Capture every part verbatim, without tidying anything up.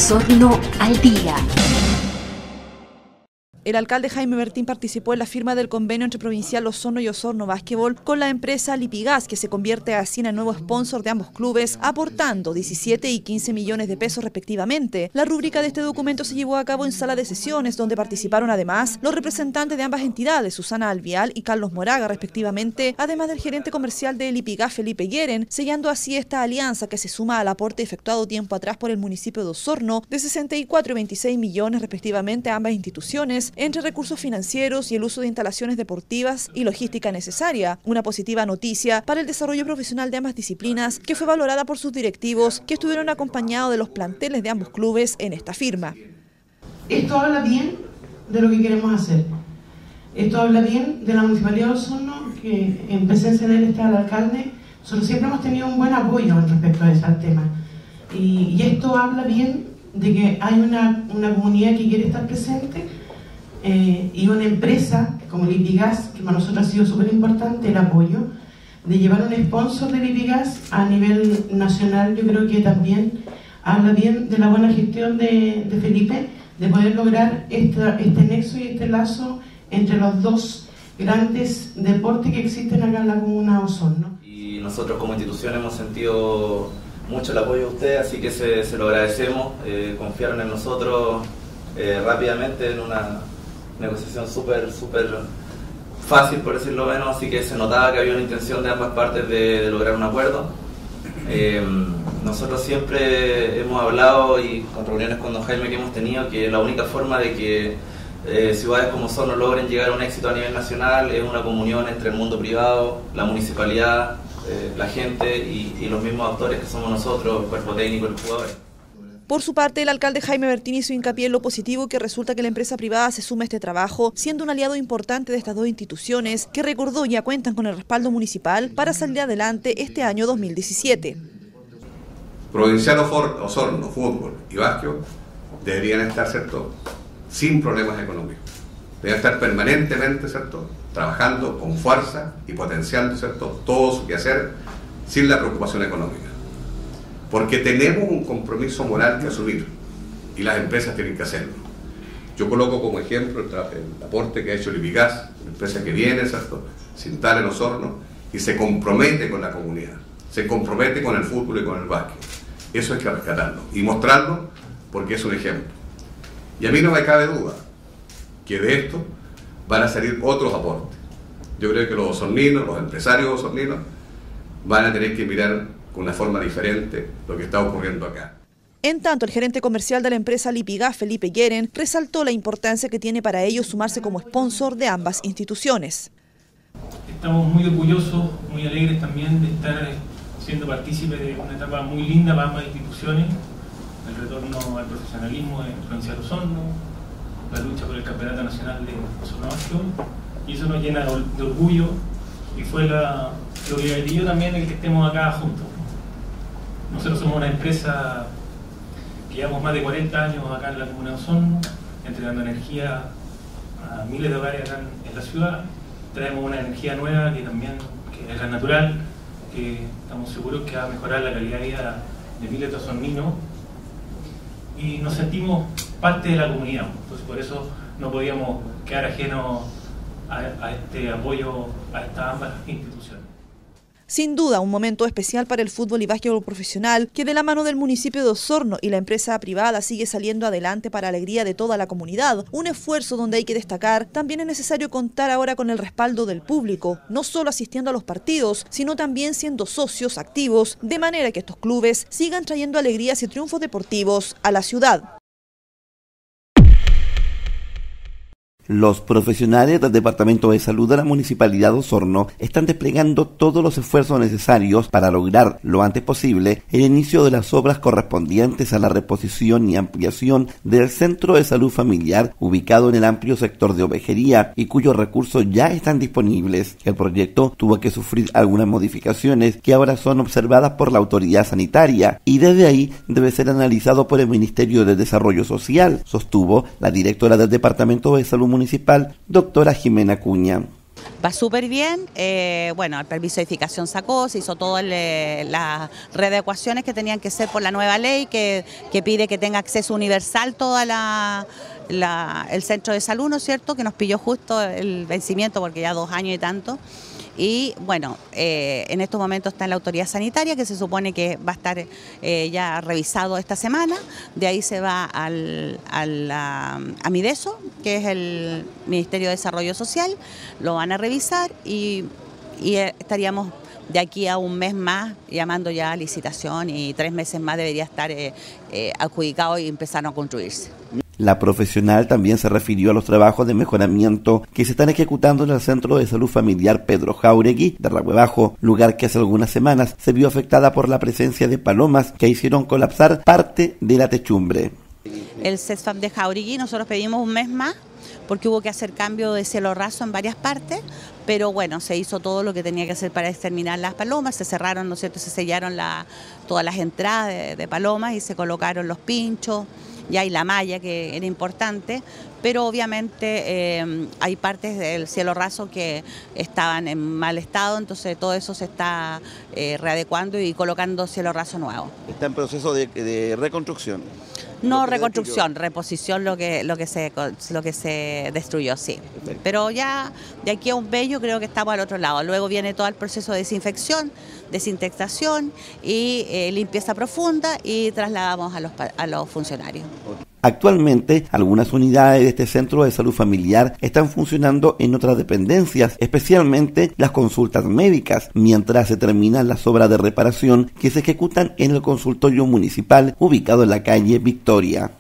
Osorno al día. El alcalde Jaime Bertín participó en la firma del convenio entre Provincial Osorno y Osorno Básquetbol con la empresa Lipigas, que se convierte así en el nuevo sponsor de ambos clubes, aportando diecisiete y quince millones de pesos respectivamente. La rúbrica de este documento se llevó a cabo en sala de sesiones, donde participaron además los representantes de ambas entidades, Susana Alvial y Carlos Moraga respectivamente, además del gerente comercial de Lipigas, Felipe Gueren, sellando así esta alianza que se suma al aporte efectuado tiempo atrás por el municipio de Osorno de sesenta y cuatro y veintiséis millones respectivamente a ambas instituciones, entre recursos financieros y el uso de instalaciones deportivas y logística necesaria. Una positiva noticia para el desarrollo profesional de ambas disciplinas, que fue valorada por sus directivos, que estuvieron acompañados de los planteles de ambos clubes en esta firma. Esto habla bien de lo que queremos hacer. Esto habla bien de la Municipalidad de Osorno, que en presencia de él está el alcalde. Nosotros siempre hemos tenido un buen apoyo respecto a ese tema. Y, y esto habla bien de que hay una, una comunidad que quiere estar presente. Eh, y una empresa como Lipigas, que para nosotros ha sido súper importante el apoyo de llevar un sponsor de Lipigas a nivel nacional. Yo creo que también habla bien de la buena gestión de, de Felipe, de poder lograr esta, este nexo y este lazo entre los dos grandes deportes que existen acá en la comuna de Osorno. Y nosotros como institución hemos sentido mucho el apoyo de ustedes, así que se, se lo agradecemos. Eh, confiaron en nosotros eh, rápidamente en una negociación súper, súper fácil, por decirlo menos, así que se notaba que había una intención de ambas partes de, de lograr un acuerdo. Eh, nosotros siempre hemos hablado, y con reuniones con don Jaime que hemos tenido, que la única forma de que eh, ciudades como Osorno logren llegar a un éxito a nivel nacional es una comunión entre el mundo privado, la municipalidad, eh, la gente y, y los mismos actores que somos nosotros, el cuerpo técnico y los jugadores. Por su parte, el alcalde Jaime Bertín hizo hincapié en lo positivo que resulta que la empresa privada se suma a este trabajo, siendo un aliado importante de estas dos instituciones, que recordó ya cuentan con el respaldo municipal para salir adelante este año dos mil diecisiete. Provincial Osorno, fútbol y básquetbol deberían estar, ¿cierto?, sin problemas económicos. Deberían estar permanentemente, ¿cierto?, trabajando con fuerza y potenciando, ¿cierto?, todo su quehacer sin la preocupación económica. Porque tenemos un compromiso moral que asumir y las empresas tienen que hacerlo. Yo coloco como ejemplo el, el aporte que ha hecho Lipigas, una empresa que viene, ¿cierto?, se instala en Osorno y se compromete con la comunidad, se compromete con el fútbol y con el básquet. Eso hay que rescatarlo y mostrarlo, porque es un ejemplo. Y a mí no me cabe duda que de esto van a salir otros aportes. Yo creo que los osorninos, los empresarios osorninos, van a tener que mirar con una forma diferente lo que está ocurriendo acá. En tanto, el gerente comercial de la empresa Lipigas, Felipe Gueren, resaltó la importancia que tiene para ellos sumarse como sponsor de ambas instituciones. Estamos muy orgullosos, muy alegres también de estar siendo partícipes de una etapa muy linda para ambas instituciones, el retorno al profesionalismo en Provincial Osorno, la lucha por el Campeonato Nacional de Osorno Básquetbol, y eso nos llena de orgullo y fue la, lo que decidió también el que estemos acá juntos. Nosotros somos una empresa que llevamos más de cuarenta años acá en la comuna de Osorno, entregando energía a miles de hogares acá en, en la ciudad. Traemos una energía nueva que también que es gas natural, que estamos seguros que va a mejorar la calidad de vida de miles de osorninos, y nos sentimos parte de la comunidad. Entonces por eso no podíamos quedar ajenos a, a este apoyo a estas ambas instituciones. Sin duda, un momento especial para el fútbol y básquetbol profesional, que de la mano del municipio de Osorno y la empresa privada sigue saliendo adelante para alegría de toda la comunidad. Un esfuerzo donde hay que destacar, también es necesario contar ahora con el respaldo del público, no solo asistiendo a los partidos, sino también siendo socios activos, de manera que estos clubes sigan trayendo alegrías y triunfos deportivos a la ciudad. Los profesionales del Departamento de Salud de la Municipalidad de Osorno están desplegando todos los esfuerzos necesarios para lograr lo antes posible el inicio de las obras correspondientes a la reposición y ampliación del Centro de Salud Familiar ubicado en el amplio sector de Ovejería y cuyos recursos ya están disponibles. El proyecto tuvo que sufrir algunas modificaciones que ahora son observadas por la autoridad sanitaria y desde ahí debe ser analizado por el Ministerio de Desarrollo Social, sostuvo la directora del Departamento de Salud Municipal, doctora Jimena Cuña. Va súper bien, eh, bueno, el permiso de edificación sacó, se hizo todas las readecuaciones que tenían que ser por la nueva ley que, que pide que tenga acceso universal toda la, la, el centro de salud, ¿no es cierto?, que nos pilló justo el vencimiento porque ya dos años y tanto. Y bueno, eh, en estos momentos está en la autoridad sanitaria, que se supone que va a estar eh, ya revisado esta semana. De ahí se va al, al, a, a Mideso, que es el Ministerio de Desarrollo Social, lo van a revisar y, y estaríamos de aquí a un mes más llamando ya a licitación y tres meses más debería estar eh, eh, adjudicado y empezar a construirse. La profesional también se refirió a los trabajos de mejoramiento que se están ejecutando en el Centro de Salud Familiar Pedro Jáuregui de Rahue Bajo, lugar que hace algunas semanas se vio afectada por la presencia de palomas que hicieron colapsar parte de la techumbre. El CESFAM de Jáuregui nosotros pedimos un mes más porque hubo que hacer cambio de cielo raso en varias partes, pero bueno, se hizo todo lo que tenía que hacer para exterminar las palomas, se cerraron, ¿no es cierto?, se sellaron la, todas las entradas de, de palomas y se colocaron los pinchos. Ya hay la malla que era importante, pero obviamente eh, hay partes del cielo raso que estaban en mal estado, entonces todo eso se está eh, readecuando y colocando cielo raso nuevo. ¿Está en proceso de, de reconstrucción? No reconstrucción, reposición lo que, lo, que se, lo que se destruyó, sí. Perfecto. Pero ya de aquí a un bello creo que estamos al otro lado. Luego viene todo el proceso de desinfección, desinfectación y eh, limpieza profunda y trasladamos a los, a los funcionarios. Actualmente, algunas unidades de este centro de salud familiar están funcionando en otras dependencias, especialmente las consultas médicas, mientras se terminan las obras de reparación que se ejecutan en el consultorio municipal ubicado en la calle Victoria.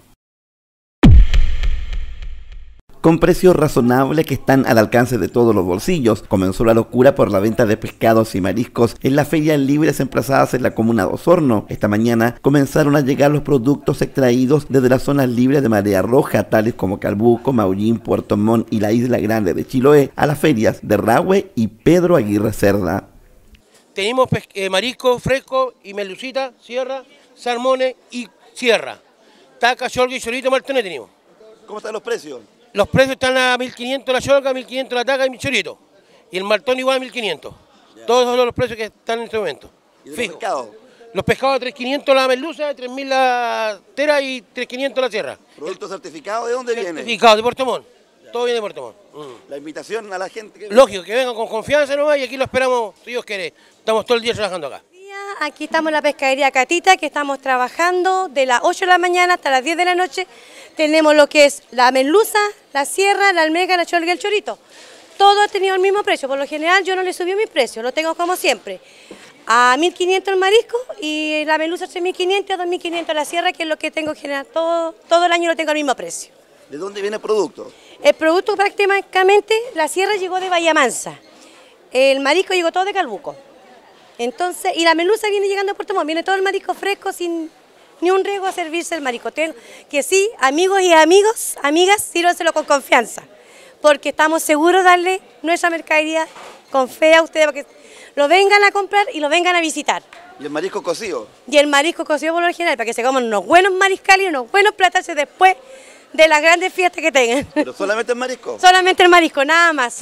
Con precios razonables que están al alcance de todos los bolsillos, comenzó la locura por la venta de pescados y mariscos en las ferias libres emplazadas en la comuna de Osorno. Esta mañana comenzaron a llegar los productos extraídos desde las zonas libres de Marea Roja, tales como Calbuco, Maullín, Puerto Montt y la Isla Grande de Chiloé, a las ferias de Rahue y Pedro Aguirre Cerda. Tenemos eh, marisco fresco y melucita, sierra, salmones y sierra. Taca, cholga y chorito martones tenemos. ¿Cómo están los precios? Los precios están a mil quinientos la cholga, mil quinientos la taca y mi chorito. Y el martón igual a mil quinientos. Ya. Todos son los precios que están en este momento. ¿Y de los pescados? Los pescados a tres mil quinientos la merluza, tres mil la tera y tres mil quinientos la sierra. ¿Producto certificado de dónde viene? Certificado de Puerto Montt. Todo viene de Puerto Montt. Mm. La invitación a la gente que... Lógico, que vengan con confianza nomás y aquí lo esperamos, si Dios quiere. Estamos todo el día trabajando acá. Aquí estamos en la pescadería Catita, que estamos trabajando de las ocho de la mañana hasta las diez de la noche. Tenemos lo que es la merluza, la sierra, la almeja, la cholga y el chorito. Todo ha tenido el mismo precio. Por lo general yo no le subí mi precio, lo tengo como siempre. A mil quinientos el marisco y la merluza tres mil quinientos y dos mil quinientos la sierra, que es lo que tengo en general. Todo, todo el año lo tengo al mismo precio. ¿De dónde viene el producto? El producto prácticamente, la sierra llegó de Bahía Mansa. El marisco llegó todo de Calbuco. Entonces, y la merluza viene llegando a Puerto Montt, viene todo el marisco fresco sin ni un riesgo a servirse el marisco. Tengo que sí, amigos y amigos, amigas, sírvanselo con confianza, porque estamos seguros de darle nuestra mercadería con fe a ustedes, porque lo vengan a comprar y lo vengan a visitar. ¿Y el marisco cocido? Y el marisco cocido por lo general, para que se coman unos buenos mariscales y unos buenos plataces después de las grandes fiestas que tengan. ¿Pero solamente el marisco? Solamente el marisco, nada más.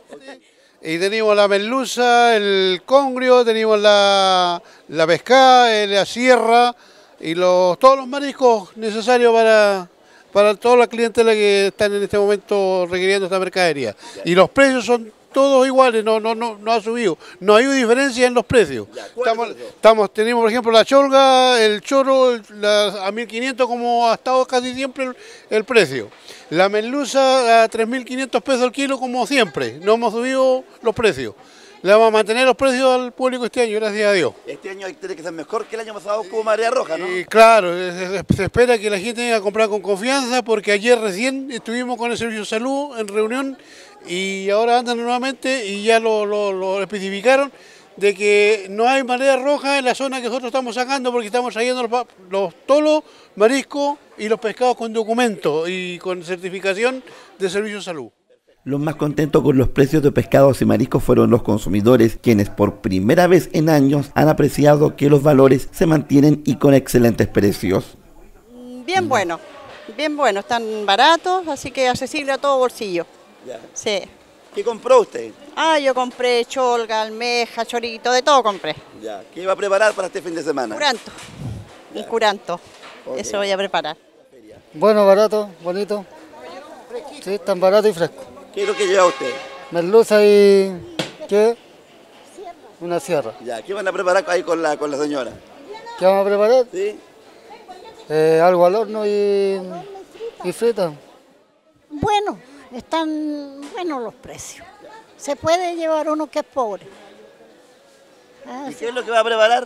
Y tenemos la merluza, el congrio, tenemos la, la pescada, la sierra y los, todos los mariscos necesarios para, para toda la clientela que están en este momento requiriendo esta mercadería. Y los precios son todos iguales, no, no, no, no ha subido, no hay diferencia en los precios. Estamos, estamos, tenemos por ejemplo la cholga, el choro la, a mil quinientos como ha estado casi siempre el, el precio. La merluza a tres mil quinientos pesos el kilo como siempre, no hemos subido los precios. Le vamos a mantener los precios al público este año, gracias a Dios. Este año tiene que ser mejor que el año pasado como Marea Roja, ¿no? Y claro, se, se espera que la gente venga a comprar con confianza, porque ayer recién estuvimos con el Servicio de Salud en reunión y ahora andan nuevamente y ya lo, lo, lo especificaron de que no hay marea roja en la zona que nosotros estamos sacando, porque estamos trayendo los, los tolos, mariscos y los pescados con documento y con certificación de Servicio de Salud. Los más contentos con los precios de pescados y mariscos fueron los consumidores, quienes por primera vez en años han apreciado que los valores se mantienen y con excelentes precios. Bien bueno, bien bueno, están baratos, así que accesible a todo bolsillo. Ya. Sí. ¿Qué compró usted? Ah, yo compré cholga, almeja, chorito, de todo compré. Ya. ¿Qué va a preparar para este fin de semana? Curanto. Un curanto. Okay. Eso voy a preparar. Bueno, barato, bonito. Sí, tan barato y fresco. ¿Qué es lo que lleva usted? Merluza y... ¿qué? Una sierra. Ya. ¿Qué van a preparar ahí con la, con la señora? ¿Qué vamos a preparar? Sí. Eh, algo al horno y, y frita. Bueno, están buenos los precios. Se puede llevar uno que es pobre. Ah, ¿Y qué es lo que va a preparar?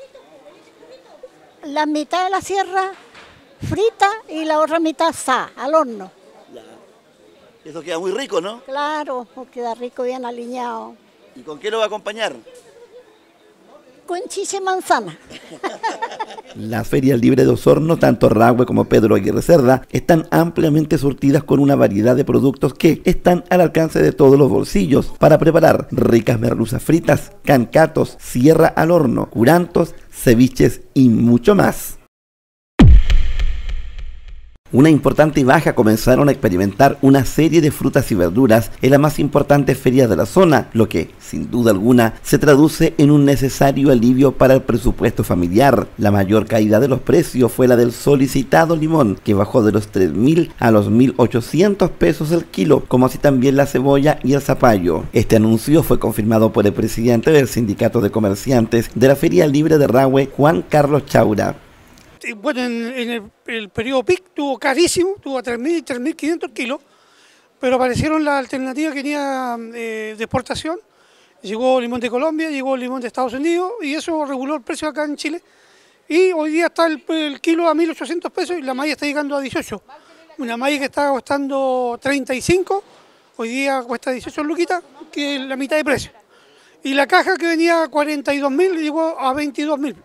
La mitad de la sierra frita y la otra mitad asada, al horno. Ya. Eso queda muy rico, ¿no? Claro, queda rico, bien aliñado. ¿Y con qué lo va a acompañar? Con chicha y manzana. Las ferias libres de Osorno, tanto Rahue como Pedro Aguirre Cerda, están ampliamente surtidas con una variedad de productos que están al alcance de todos los bolsillos para preparar ricas merluzas fritas, cancatos, sierra al horno, curantos, ceviches y mucho más. Una importante baja comenzaron a experimentar una serie de frutas y verduras en las más importantes ferias de la zona, lo que, sin duda alguna, se traduce en un necesario alivio para el presupuesto familiar. La mayor caída de los precios fue la del solicitado limón, que bajó de los tres mil a los mil ochocientos pesos el kilo, como así también la cebolla y el zapallo. Este anuncio fue confirmado por el presidente del Sindicato de Comerciantes de la Feria Libre de Rahue, Juan Carlos Chaura. Bueno, en, en el, el periodo P I C tuvo carísimo, tuvo a tres mil y tres mil quinientos kilos, pero aparecieron las alternativas que tenía eh, de exportación. Llegó limón de Colombia, llegó limón de Estados Unidos y eso reguló el precio acá en Chile. Y hoy día está el, el kilo a mil ochocientos pesos y la malla está llegando a dieciocho. Una malla que estaba costando treinta y cinco, hoy día cuesta dieciocho luquitas, que es la mitad de precio. Y la caja que venía a cuarenta y dos mil llegó a veintidós mil.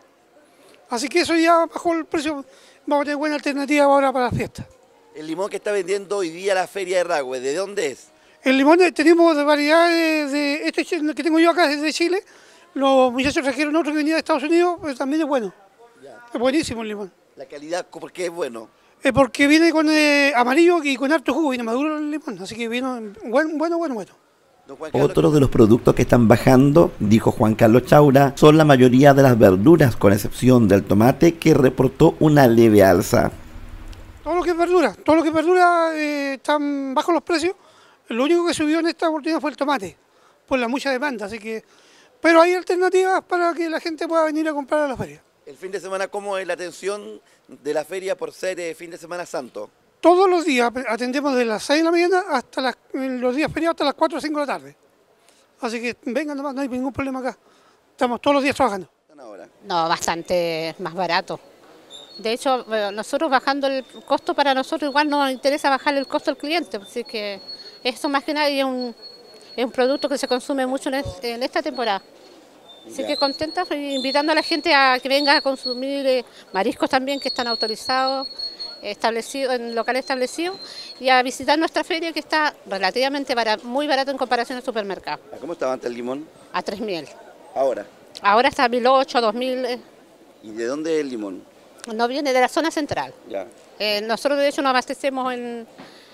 Así que eso ya bajó el precio, vamos a tener buena alternativa ahora para la fiesta. El limón que está vendiendo hoy día la feria de Rahue, ¿de dónde es? El limón tenemos de variedades, de, este que tengo yo acá es de Chile, los muchachos trajeron otro que venía de Estados Unidos, pero también es bueno. Ya. Es buenísimo el limón. ¿La calidad por qué es bueno? Es porque viene con eh, amarillo y con harto jugo, viene maduro el limón, así que vino bueno, bueno, bueno, bueno. Otro de los productos que están bajando, dijo Juan Carlos Chaura, son la mayoría de las verduras, con excepción del tomate, que reportó una leve alza. Todo lo que es verdura, todo lo que es verdura eh, están bajos los precios. Lo único que subió en esta oportunidad fue el tomate, por la mucha demanda, así que... Pero hay alternativas para que la gente pueda venir a comprar a la feria. El fin de semana, ¿cómo es la atención de la feria por ser eh, fin de semana santo? Todos los días atendemos de las seis de la mañana hasta las, en los días feriados hasta las cuatro o cinco de la tarde. Así que vengan nomás, no hay ningún problema acá. Estamos todos los días trabajando. No, bastante más barato. De hecho, nosotros bajando el costo, para nosotros igual nos interesa bajar el costo al cliente. Así que esto más que nada es un, es un producto que se consume mucho en, este, en esta temporada. Así ya. que contenta, invitando a la gente a que venga a consumir eh, mariscos también que están autorizados. Establecido, en local establecido, y a visitar nuestra feria que está relativamente barato, muy barato en comparación al supermercado. ¿Cómo estaba antes el limón? A tres mil. ¿Ahora? Ahora está a mil ochocientos, dos mil. Eh. ¿Y de dónde es el limón? No, viene de la zona central. Ya. Eh, nosotros de hecho nos abastecemos en,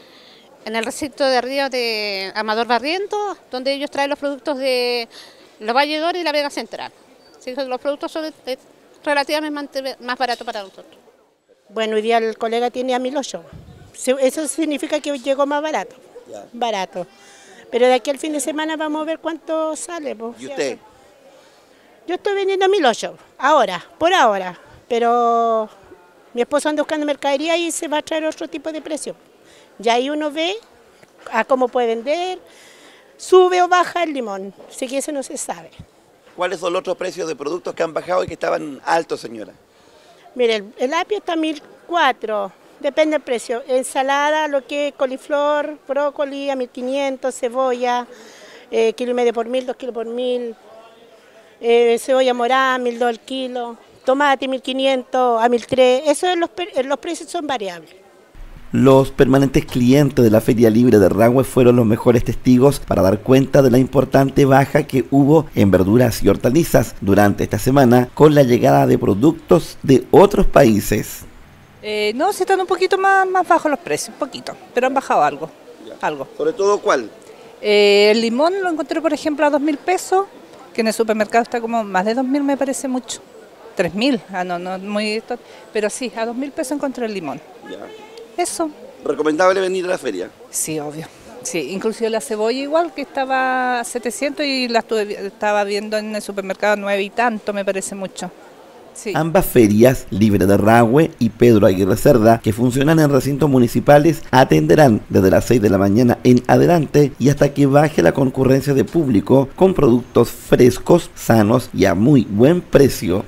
en el recinto de río de Amador Barrientos, donde ellos traen los productos de Los Valledores y la Vega Central. Así que los productos son eh, relativamente más baratos para nosotros. Bueno, hoy día el colega tiene a mil ocho. Eso significa que llegó más barato. Ya. Barato. Pero de aquí al fin de semana vamos a ver cuánto sale. Pues, ¿y usted? Yo estoy vendiendo a mil ocho, ahora, por ahora. Pero mi esposo anda buscando mercadería y se va a traer otro tipo de precio. Ya ahí uno ve a cómo puede vender, sube o baja el limón. Así que eso no se sabe. ¿Cuáles son los otros precios de productos que han bajado y que estaban altos, señora? Mire, el, el apio está a mil cuatro, depende del precio. Ensalada, lo que es coliflor, brócoli a mil quinientos, cebolla, eh, kilo y medio por mil, dos kilos por mil, eh, cebolla morada, mil dos el kilo, tomate mil quinientos a mil tres, eso es los, los precios son variables. Los permanentes clientes de la Feria Libre de Rahue fueron los mejores testigos para dar cuenta de la importante baja que hubo en verduras y hortalizas durante esta semana con la llegada de productos de otros países. Eh, no, sí están un poquito más, más bajos los precios, un poquito, pero han bajado algo. Ya. algo. ¿Sobre todo cuál? Eh, el limón lo encontré, por ejemplo, a dos mil pesos, que en el supermercado está como más de dos mil, me parece mucho. tres mil, ah, no, no, muy... Pero sí, a dos mil pesos encontré el limón. Ya. Eso. ¿Recomendable venir a la feria? Sí, obvio. Sí, inclusive la cebolla igual, que estaba a setecientos y la estuve, estaba viendo en el supermercado nueve y tanto, me parece mucho. Sí. Ambas ferias, Libre de Rahue y Pedro Aguirre Cerda, que funcionan en recintos municipales, atenderán desde las seis de la mañana en adelante y hasta que baje la concurrencia de público con productos frescos, sanos y a muy buen precio.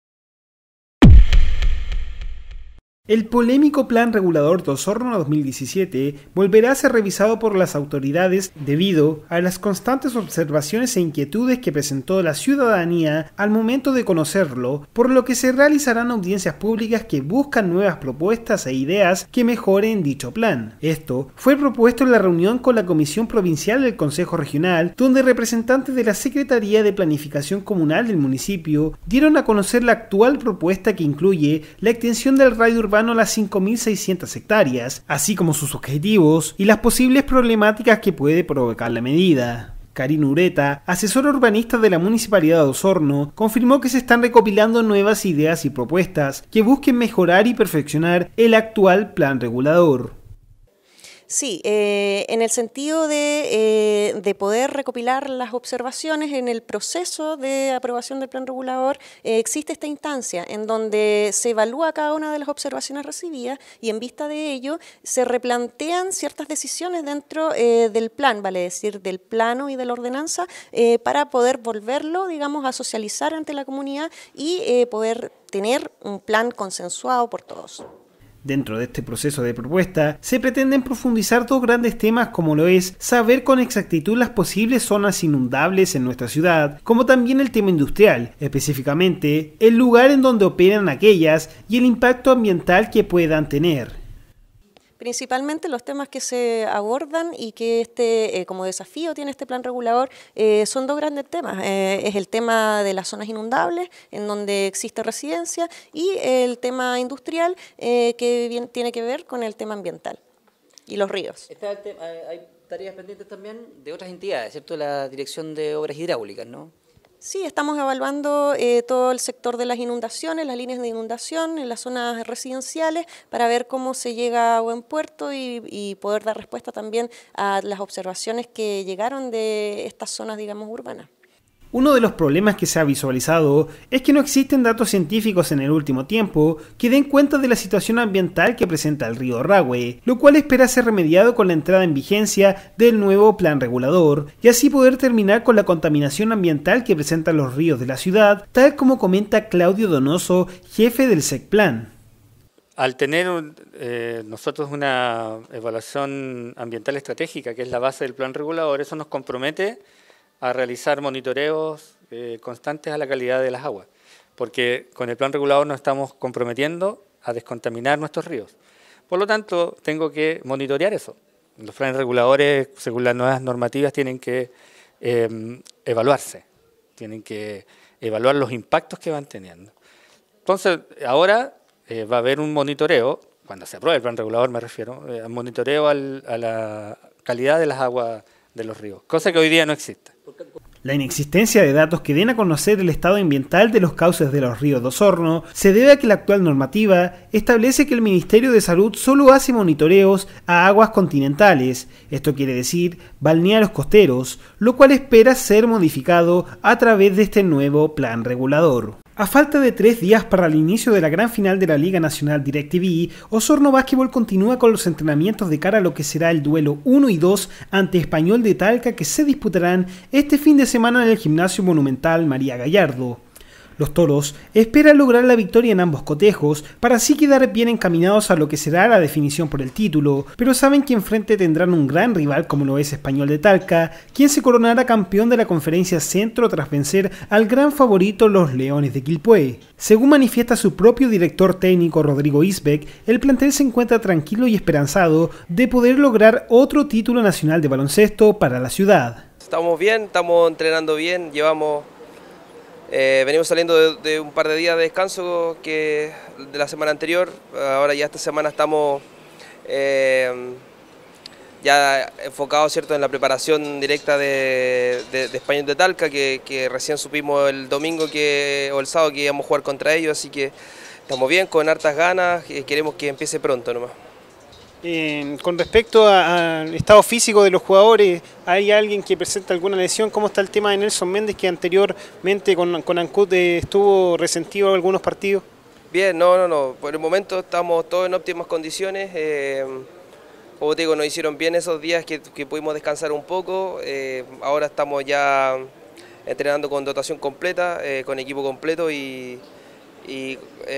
El polémico Plan Regulador de Osorno dos mil diecisiete volverá a ser revisado por las autoridades debido a las constantes observaciones e inquietudes que presentó la ciudadanía al momento de conocerlo, por lo que se realizarán audiencias públicas que buscan nuevas propuestas e ideas que mejoren dicho plan. Esto fue propuesto en la reunión con la Comisión Provincial del Consejo Regional, donde representantes de la Secretaría de Planificación Comunal del municipio dieron a conocer la actual propuesta que incluye la extensión del radio urbano a las cinco mil seiscientas hectáreas, así como sus objetivos y las posibles problemáticas que puede provocar la medida. Karina Ureta, asesora urbanista de la Municipalidad de Osorno, confirmó que se están recopilando nuevas ideas y propuestas que busquen mejorar y perfeccionar el actual plan regulador. Sí, eh, en el sentido de, eh, de poder recopilar las observaciones en el proceso de aprobación del plan regulador, eh, existe esta instancia en donde se evalúa cada una de las observaciones recibidas y en vista de ello se replantean ciertas decisiones dentro eh, del plan, vale decir, del plano y de la ordenanza, eh, para poder volverlo, digamos, a socializar ante la comunidad y eh, poder tener un plan consensuado por todos. Dentro de este proceso de propuesta, se pretenden profundizar dos grandes temas como lo es saber con exactitud las posibles zonas inundables en nuestra ciudad, como también el tema industrial, específicamente el lugar en donde operan aquellas y el impacto ambiental que puedan tener. Principalmente los temas que se abordan y que este eh, como desafío tiene este plan regulador eh, son dos grandes temas. Eh, es el tema de las zonas inundables, en donde existe residencia, y el tema industrial, eh, que bien, tiene que ver con el tema ambiental y los ríos. Está el tema, hay tareas pendientes también de otras entidades, ¿cierto? La Dirección de Obras Hidráulicas, ¿no? Sí, estamos evaluando eh, todo el sector de las inundaciones, las líneas de inundación en las zonas residenciales, para ver cómo se llega a buen puerto y, y poder dar respuesta también a las observaciones que llegaron de estas zonas, digamos, urbanas. Uno de los problemas que se ha visualizado es que no existen datos científicos en el último tiempo que den cuenta de la situación ambiental que presenta el río Rahue, lo cual espera ser remediado con la entrada en vigencia del nuevo plan regulador y así poder terminar con la contaminación ambiental que presentan los ríos de la ciudad, tal como comenta Claudio Donoso, jefe del SECPLAN. Al tener eh, nosotros una evaluación ambiental estratégica, que es la base del plan regulador, eso nos compromete a realizar monitoreos eh, constantes a la calidad de las aguas, porque con el plan regulador nos estamos comprometiendo a descontaminar nuestros ríos. Por lo tanto, tengo que monitorear eso. Los planes reguladores, según las nuevas normativas, tienen que eh, evaluarse, tienen que evaluar los impactos que van teniendo. Entonces, ahora eh, va a haber un monitoreo, cuando se apruebe el plan regulador me refiero, eh, un monitoreo al, a la calidad de las aguas de los ríos, cosa que hoy día no existe. La inexistencia de datos que den a conocer el estado ambiental de los cauces de los ríos de Osorno se debe a que la actual normativa establece que el Ministerio de Salud solo hace monitoreos a aguas continentales, esto quiere decir balnearios costeros, lo cual espera ser modificado a través de este nuevo plan regulador. A falta de tres días para el inicio de la gran final de la Liga Nacional DirecTV, Osorno Básquetbol continúa con los entrenamientos de cara a lo que será el duelo uno y dos ante Español de Talca, que se disputarán este fin de semana en el Gimnasio Monumental María Gallardo. Los toros esperan lograr la victoria en ambos cotejos para así quedar bien encaminados a lo que será la definición por el título, pero saben que enfrente tendrán un gran rival como lo es Español de Talca, quien se coronará campeón de la Conferencia Centro tras vencer al gran favorito los Leones de Quilpué. Según manifiesta su propio director técnico Rodrigo Isbeck, el plantel se encuentra tranquilo y esperanzado de poder lograr otro título nacional de baloncesto para la ciudad. Estamos bien, estamos entrenando bien, llevamos... Eh, venimos saliendo de, de un par de días de descanso que de la semana anterior. Ahora ya esta semana estamos eh, ya enfocado, ¿cierto?, en la preparación directa de, de, de Español de Talca, que, que recién supimos el domingo que, o el sábado que íbamos a jugar contra ellos, así que estamos bien, con hartas ganas, queremos que empiece pronto nomás. Eh, con respecto al estado físico de los jugadores, ¿hay alguien que presenta alguna lesión? ¿Cómo está el tema de Nelson Méndez, que anteriormente con, con Ancud eh, estuvo resentido algunos partidos? Bien, no, no, no, por el momento estamos todos en óptimas condiciones. Eh, como te digo, nos hicieron bien esos días que, que pudimos descansar un poco. Eh, ahora estamos ya entrenando con dotación completa, eh, con equipo completo y, y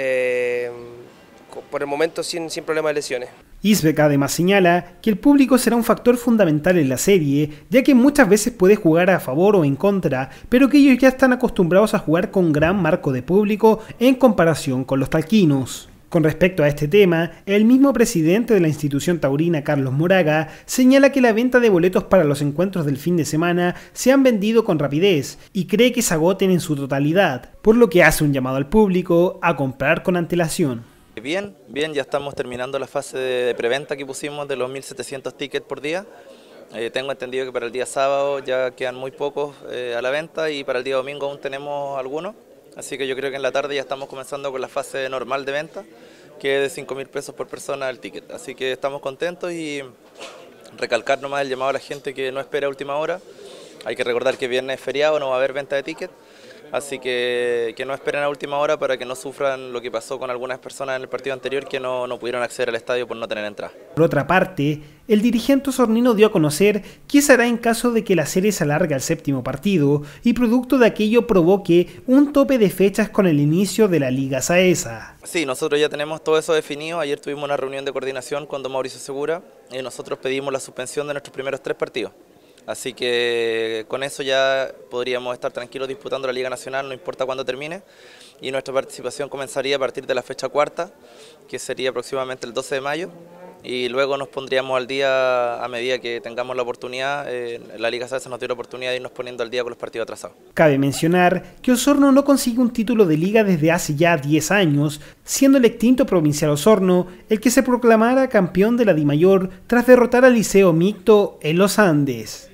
eh, por el momento sin, sin problema de lesiones. Isbeck además señala que el público será un factor fundamental en la serie, ya que muchas veces puede jugar a favor o en contra, pero que ellos ya están acostumbrados a jugar con gran marco de público en comparación con los talquinos. Con respecto a este tema, el mismo presidente de la institución taurina, Carlos Moraga, señala que la venta de boletos para los encuentros del fin de semana se han vendido con rapidez y cree que se agoten en su totalidad, por lo que hace un llamado al público a comprar con antelación. Bien, bien, ya estamos terminando la fase de preventa que pusimos de los mil setecientos tickets por día. Eh, tengo entendido que para el día sábado ya quedan muy pocos eh, a la venta y para el día domingo aún tenemos algunos. Así que yo creo que en la tarde ya estamos comenzando con la fase normal de venta, que es de cinco mil pesos por persona el ticket. Así que estamos contentos y recalcar nomás el llamado a la gente que no espera a última hora. Hay que recordar que viernes es feriado, no va a haber venta de ticket. Así que que no esperen a última hora para que no sufran lo que pasó con algunas personas en el partido anterior que no, no pudieron acceder al estadio por no tener entrada. Por otra parte, el dirigente osornino dio a conocer qué se hará en caso de que la serie se alargue al séptimo partido y producto de aquello provoque un tope de fechas con el inicio de la Liga Saesa. Sí, nosotros ya tenemos todo eso definido. Ayer tuvimos una reunión de coordinación con don Mauricio Segura y nosotros pedimos la suspensión de nuestros primeros tres partidos. Así que con eso ya podríamos estar tranquilos disputando la Liga Nacional, no importa cuándo termine. Y nuestra participación comenzaría a partir de la fecha cuarta, que sería aproximadamente el doce de mayo. Y luego nos pondríamos al día a medida que tengamos la oportunidad. Eh, la Liga Saesa nos dio la oportunidad de irnos poniendo al día con los partidos atrasados. Cabe mencionar que Osorno no consigue un título de liga desde hace ya diez años, siendo el extinto Provincial Osorno el que se proclamara campeón de la Dimayor tras derrotar al Liceo Mixto en los Andes.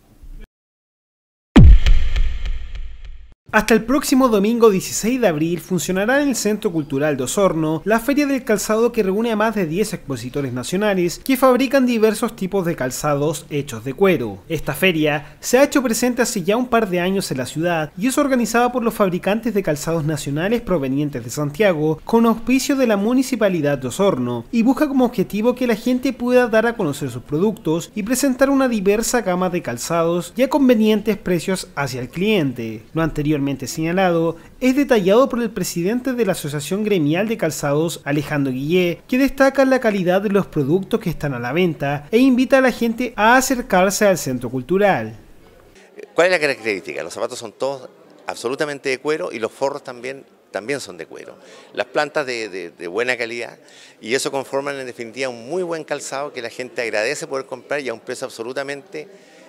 Hasta el próximo domingo dieciséis de abril funcionará en el Centro Cultural de Osorno la Feria del Calzado, que reúne a más de diez expositores nacionales que fabrican diversos tipos de calzados hechos de cuero. Esta feria se ha hecho presente hace ya un par de años en la ciudad y es organizada por los fabricantes de calzados nacionales provenientes de Santiago con auspicio de la Municipalidad de Osorno y busca como objetivo que la gente pueda dar a conocer sus productos y presentar una diversa gama de calzados y a convenientes precios hacia el cliente. Lo anterior señalado es detallado por el presidente de la Asociación Gremial de Calzados, Alejandro Guillé, que destaca la calidad de los productos que están a la venta e invita a la gente a acercarse al centro cultural. ¿Cuál es la característica? Los zapatos son todos absolutamente de cuero y los forros también, también son de cuero. Las plantas de, de, de buena calidad, y eso conforman en definitiva un muy buen calzado que la gente agradece poder comprar y a un precio absolutamente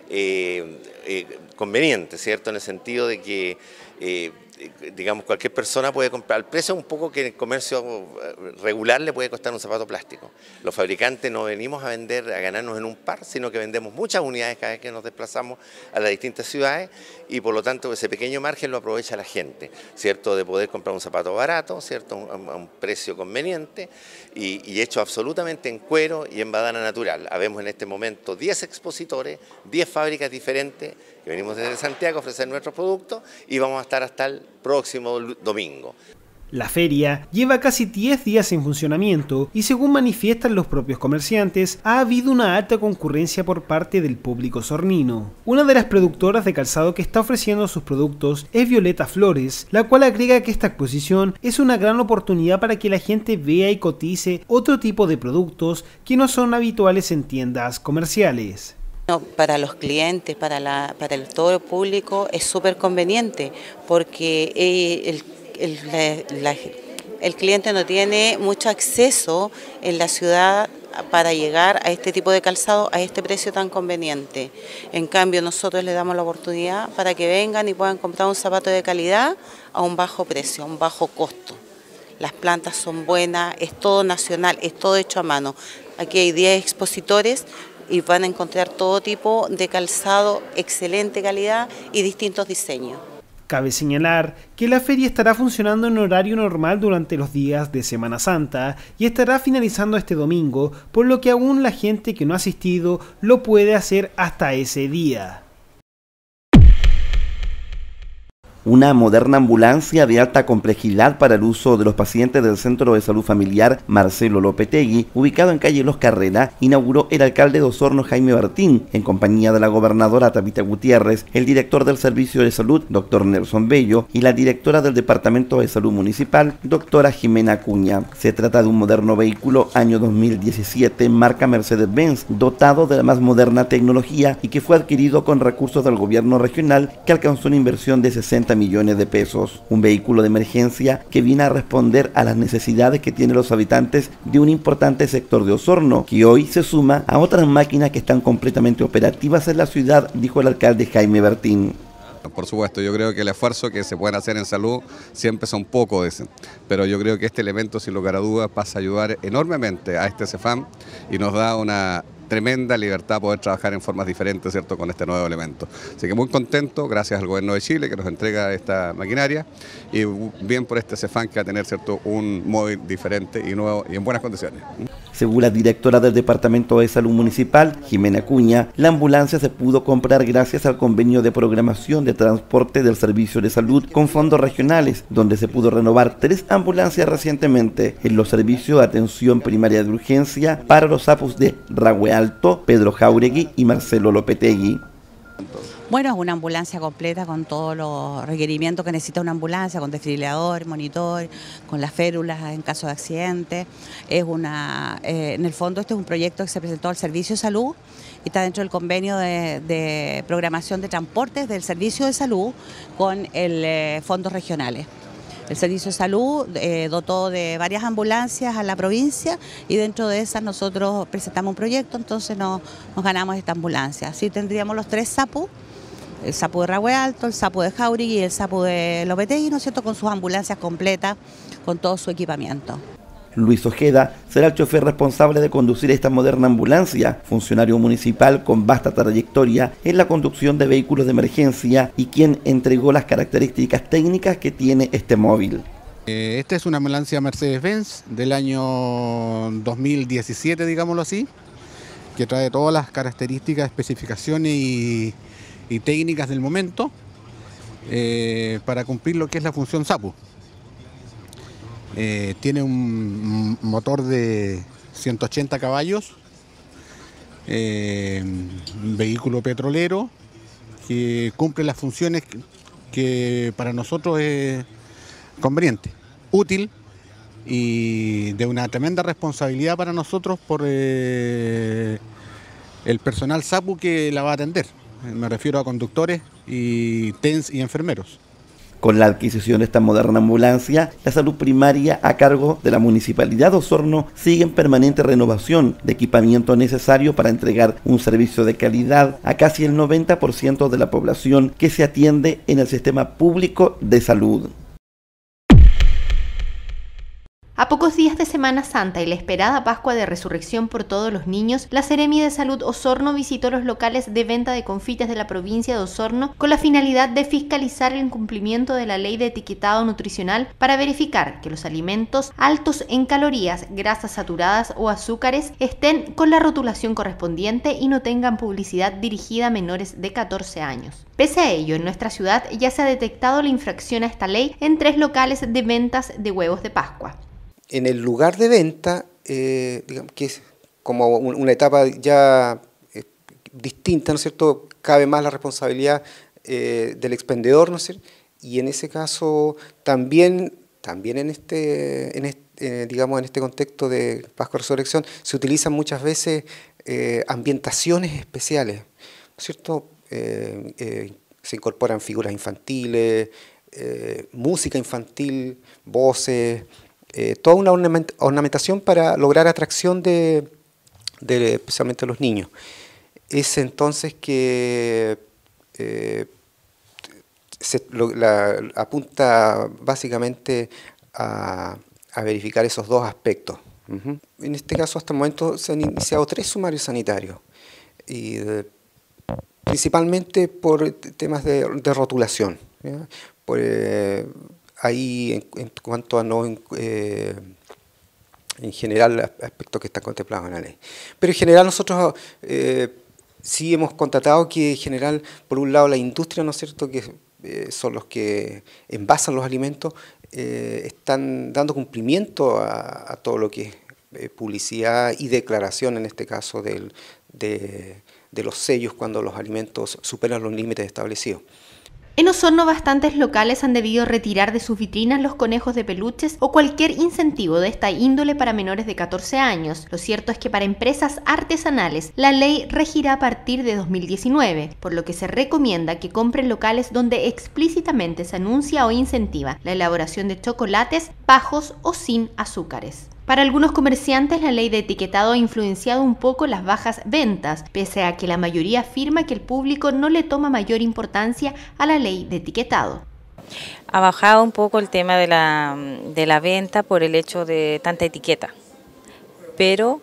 eh, eh, conveniente, ¿cierto? En el sentido de que eh, digamos, cualquier persona puede comprar al precio un poco que en el comercio regular le puede costar un zapato plástico. Los fabricantes no venimos a vender, a ganarnos en un par, sino que vendemos muchas unidades cada vez que nos desplazamos a las distintas ciudades y por lo tanto ese pequeño margen lo aprovecha la gente, ¿cierto? De poder comprar un zapato barato, ¿cierto? A un, a un precio conveniente y, y hecho absolutamente en cuero y en badana natural. Habemos en este momento diez expositores, diez fábricas diferentes que venimos desde Santiago a ofrecer nuestros productos y vamos a estar hasta el próximo domingo. La feria lleva casi diez días en funcionamiento y según manifiestan los propios comerciantes, ha habido una alta concurrencia por parte del público osornino. Una de las productoras de calzado que está ofreciendo sus productos es Violeta Flores, la cual agrega que esta exposición es una gran oportunidad para que la gente vea y cotice otro tipo de productos que no son habituales en tiendas comerciales. No, para los clientes, para, la, para el todo el público es súper conveniente porque el, el, la, la, el cliente no tiene mucho acceso en la ciudad para llegar a este tipo de calzado a este precio tan conveniente. En cambio nosotros les damos la oportunidad para que vengan y puedan comprar un zapato de calidad a un bajo precio, a un bajo costo. Las plantas son buenas, es todo nacional, es todo hecho a mano. Aquí hay diez expositores, y van a encontrar todo tipo de calzado, excelente calidad y distintos diseños. Cabe señalar que la feria estará funcionando en horario normal durante los días de Semana Santa y estará finalizando este domingo, por lo que aún la gente que no ha asistido lo puede hacer hasta ese día. Una moderna ambulancia de alta complejidad para el uso de los pacientes del Centro de Salud Familiar Marcelo Lopetegui, ubicado en calle Los Carrera, inauguró el alcalde de Osorno, Jaime Martín, en compañía de la gobernadora Tabita Gutiérrez, el director del Servicio de Salud, doctor Nelson Bello, y la directora del Departamento de Salud Municipal, doctora Jimena Acuña. Se trata de un moderno vehículo año dos mil diecisiete, marca Mercedes-Benz, dotado de la más moderna tecnología y que fue adquirido con recursos del gobierno regional, que alcanzó una inversión de sesenta millones de pesos. Un vehículo de emergencia que viene a responder a las necesidades que tienen los habitantes de un importante sector de Osorno, que hoy se suma a otras máquinas que están completamente operativas en la ciudad, dijo el alcalde Jaime Bertín. Por supuesto, yo creo que el esfuerzo que se pueden hacer en salud siempre son pocos, pero yo creo que este elemento, sin lugar a dudas, pasa a ayudar enormemente a este CEFAM y nos da una tremenda libertad poder trabajar en formas diferentes, ¿cierto?, con este nuevo elemento. Así que muy contento, gracias al Gobierno de Chile que nos entrega esta maquinaria y bien por este CEFAM que va a tener, ¿cierto?, un móvil diferente y nuevo y en buenas condiciones. Según la directora del Departamento de Salud Municipal, Jimena Acuña, la ambulancia se pudo comprar gracias al convenio de programación de transporte del Servicio de Salud con fondos regionales, donde se pudo renovar tres ambulancias recientemente en los servicios de atención primaria de urgencia para los sapus de Ragüe Alto, Pedro Jauregui y Marcelo Lopetegui. Bueno, es una ambulancia completa con todos los requerimientos que necesita una ambulancia, con desfibrilador, monitor, con las férulas en caso de accidente. Es una, eh, en el fondo este es un proyecto que se presentó al Servicio de Salud y está dentro del convenio de, de programación de transportes del Servicio de Salud con el eh, fondos regionales. El Servicio de Salud eh, dotó de varias ambulancias a la provincia y dentro de esas nosotros presentamos un proyecto, entonces nos, nos ganamos esta ambulancia. Así tendríamos los tres sapus, el sapu de Ragüe Alto, el sapu de Jauregui y el sapu de Lopetegui, ¿no es cierto?, con sus ambulancias completas, con todo su equipamiento. Luis Ojeda será el chofer responsable de conducir esta moderna ambulancia, funcionario municipal con vasta trayectoria en la conducción de vehículos de emergencia y quien entregó las características técnicas que tiene este móvil. Eh, esta es una ambulancia Mercedes-Benz del año dos mil diecisiete, digámoslo así, que trae todas las características, especificaciones y, y técnicas del momento eh, para cumplir lo que es la función sapu. Eh, tiene un motor de ciento ochenta caballos, eh, un vehículo petrolero que cumple las funciones que, que para nosotros es conveniente, útil y de una tremenda responsabilidad para nosotros por eh, el personal sapu que la va a atender. Me refiero a conductores y T E N S y enfermeros. Con la adquisición de esta moderna ambulancia, la salud primaria a cargo de la Municipalidad de Osorno sigue en permanente renovación de equipamiento necesario para entregar un servicio de calidad a casi el noventa por ciento de la población que se atiende en el sistema público de salud. A pocos días de Semana Santa y la esperada Pascua de Resurrección por todos los niños, la Seremi de Salud Osorno visitó los locales de venta de confites de la provincia de Osorno con la finalidad de fiscalizar el incumplimiento de la ley de etiquetado nutricional para verificar que los alimentos altos en calorías, grasas saturadas o azúcares estén con la rotulación correspondiente y no tengan publicidad dirigida a menores de catorce años. Pese a ello, en nuestra ciudad ya se ha detectado la infracción a esta ley en tres locales de ventas de huevos de Pascua. En el lugar de venta, eh, digamos que es como una etapa ya eh, distinta, ¿no es cierto?, cabe más la responsabilidad eh, del expendedor, ¿no es cierto?, y en ese caso también, también en este, en este eh, digamos, en este contexto de Pascua Resurrección se utilizan muchas veces eh, ambientaciones especiales, ¿no es cierto?, eh, eh, se incorporan figuras infantiles, eh, música infantil, voces. Eh, toda una ornament ornamentación para lograr atracción de, de especialmente los niños. Es entonces que eh, se, lo, la, apunta básicamente a, a verificar esos dos aspectos. Uh-huh. En este caso, hasta el momento se han iniciado tres sumarios sanitarios. y de, principalmente por temas de, de rotulación. ¿Ya? Por, eh, ahí en, en cuanto a no eh, en general aspectos que están contemplados en la ley. Pero en general nosotros eh, sí hemos constatado que en general, por un lado la industria, ¿no es cierto?, que eh, son los que envasan los alimentos, eh, están dando cumplimiento a, a todo lo que es eh, publicidad y declaración, en este caso, del, de, de los sellos cuando los alimentos superan los límites establecidos. En Osorno, bastantes locales han debido retirar de sus vitrinas los conejos de peluches o cualquier incentivo de esta índole para menores de catorce años. Lo cierto es que para empresas artesanales la ley regirá a partir de dos mil diecinueve, por lo que se recomienda que compren locales donde explícitamente se anuncia o incentiva la elaboración de chocolates bajos o sin azúcares. Para algunos comerciantes, la ley de etiquetado ha influenciado un poco las bajas ventas, pese a que la mayoría afirma que el público no le toma mayor importancia a la ley de etiquetado. Ha bajado un poco el tema de la, de la venta por el hecho de tanta etiqueta, pero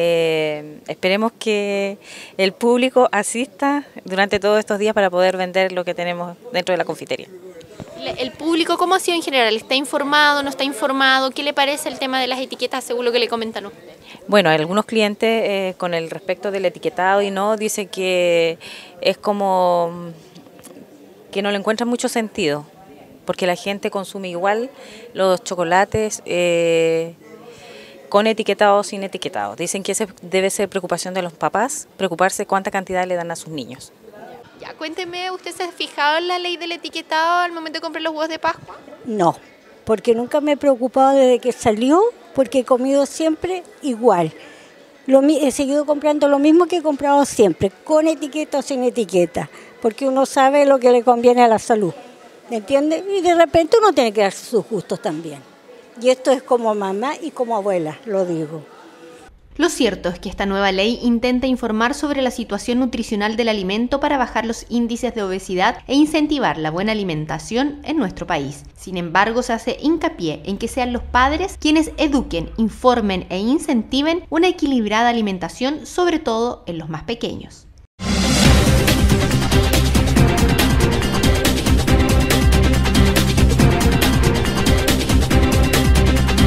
eh, esperemos que el público asista durante todos estos días para poder vender lo que tenemos dentro de la confitería. ¿El público cómo ha sido en general? ¿Está informado, no está informado? ¿Qué le parece el tema de las etiquetas según lo que le comentan ustedes? Bueno, algunos clientes eh, con el respecto del etiquetado y no, dicen que es como que no le encuentran mucho sentido, porque la gente consume igual los chocolates eh, con etiquetado o sin etiquetado. Dicen que esa debe ser preocupación de los papás, preocuparse cuánta cantidad le dan a sus niños. Ya, cuénteme, ¿usted se ha fijado en la ley del etiquetado al momento de comprar los huevos de Pascua? No, porque nunca me he preocupado desde que salió, porque he comido siempre igual. Lo, he seguido comprando lo mismo que he comprado siempre, con etiqueta o sin etiqueta, porque uno sabe lo que le conviene a la salud, ¿me entiende? Y de repente uno tiene que darse sus gustos también. Y esto es como mamá y como abuela, lo digo. Lo cierto es que esta nueva ley intenta informar sobre la situación nutricional del alimento para bajar los índices de obesidad e incentivar la buena alimentación en nuestro país. Sin embargo, se hace hincapié en que sean los padres quienes eduquen, informen e incentiven una equilibrada alimentación, sobre todo en los más pequeños.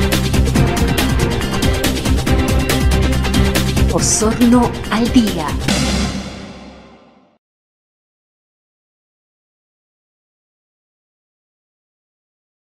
Osorno al día.